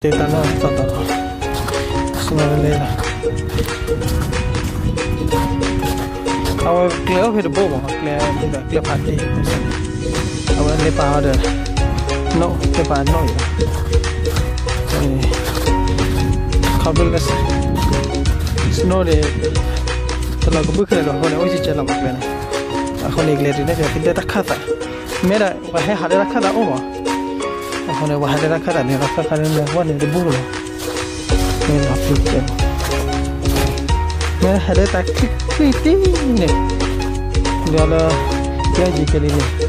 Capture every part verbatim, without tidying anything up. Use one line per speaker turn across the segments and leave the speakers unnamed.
Tetano toto Sunarela Our clear of the bobo, clear the clear party. Our lip powder. No, the bad no. Cobbler's snow the Lagobuka, when I was a gentleman. A honey glade, I think that a cutter. Made a had a cutter over. When I had a cutter, near a cutter and one in the bull. When I flew them. May had it a quick thing. The other tragically.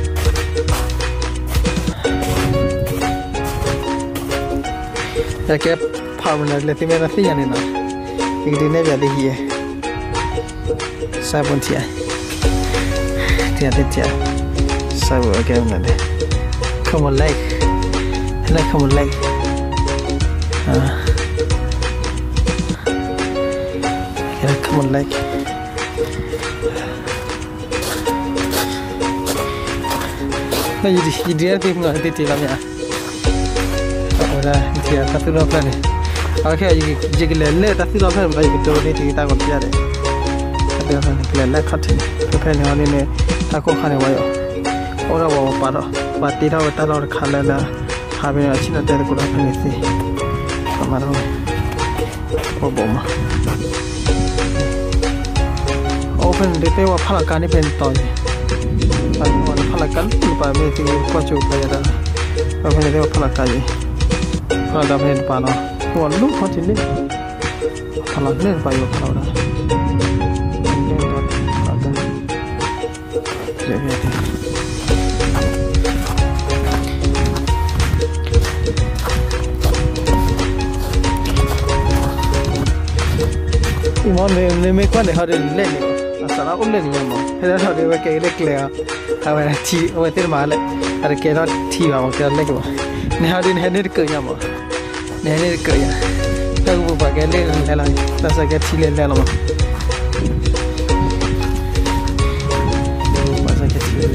I kept permanently letting me a thing in it. It didn't never be here. Sabontia. Tiatia. Sabo again. Come on, like. And I come on, like. Come on, like. No, you you didn't think I did it. Oh, yeah, that's the plan. Okay, you jiggle a letter. That's the plan. But you don't need to get out of the other. Let cutting, depending on in a taco honey. Or a wall, but did have a dollar calendar having a chin at the good anything. Come on, Obama. Open the day of Palacani Pentoy. I want Palacan by making you quite your player. Open the day of Palacani. Palacani Pano. Who are look what you live. Palacani by your powder. You want to make one how to let you. Sala ulen yamo. Hela thodi we ke lek le. Awa thi we tir ma le. Ar ke ro thi ma ke lek ba. Ne ha din he ne ke yamo. Ne ne ke ya. Ta bu ba ke le le la. Ta sa ke thi le le la ma. Ba sa ke thi le.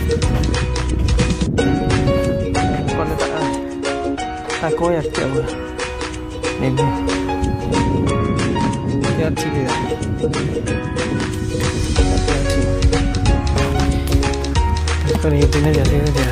Kon ta a. Ta ko ya ke ba. Ne ni. Ya thi le. Con ini tiene ya tiene ya.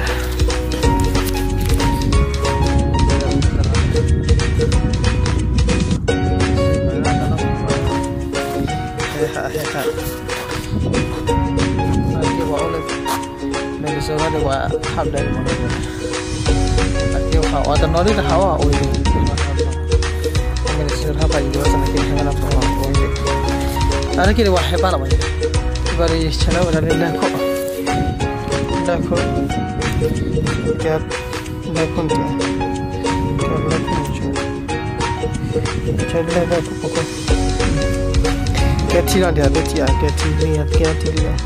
Nanti bawa oleh Venezuela de bawa hab dari mana? Nanti hawa dan nori dah hawa oleh. Venezuela apa juga sana kita hanya nak bawa oleh. Ada kiri wah hebat lah macam. Bari channel berada di kok. देखो क्या देखो क्या क्या देखो चल रहा है पको क्या चीज़ आती है क्या क्या चीज़ नहीं आती क्या चीज़ है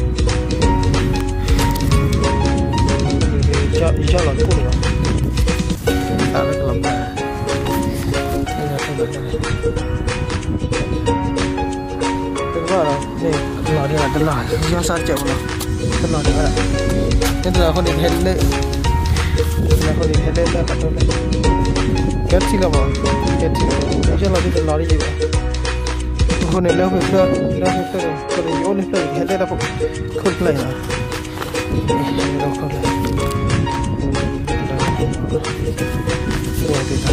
जा जाला पूरा तारे कलम ये आता है तो बारा नहीं लॉरी आता है यहाँ साथ जाऊँगा तो लॉरी वाला Itu aku di hele, aku di hele dah patut le. Kecil apa? Kecil. Macam lagi tu lari juga. Aku ni dah betul, dah betul. Kalau you ni play hele dah pun kau play lah. Dah kau play. Sudah kita.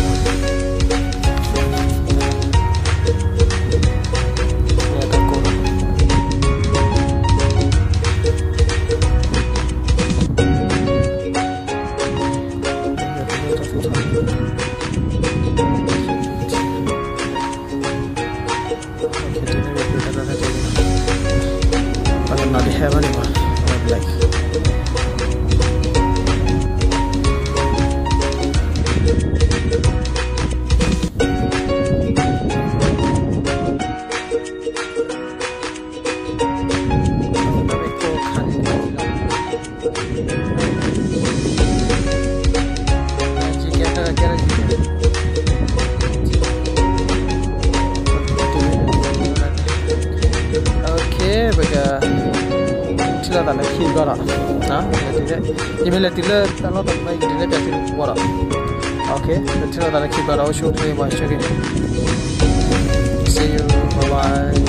Tila tak lagi juga lah, nah, jadi ini bila tila kalau tak baik tila jadi kuara, Okay, until then, keep it all short. See you. Bye bye.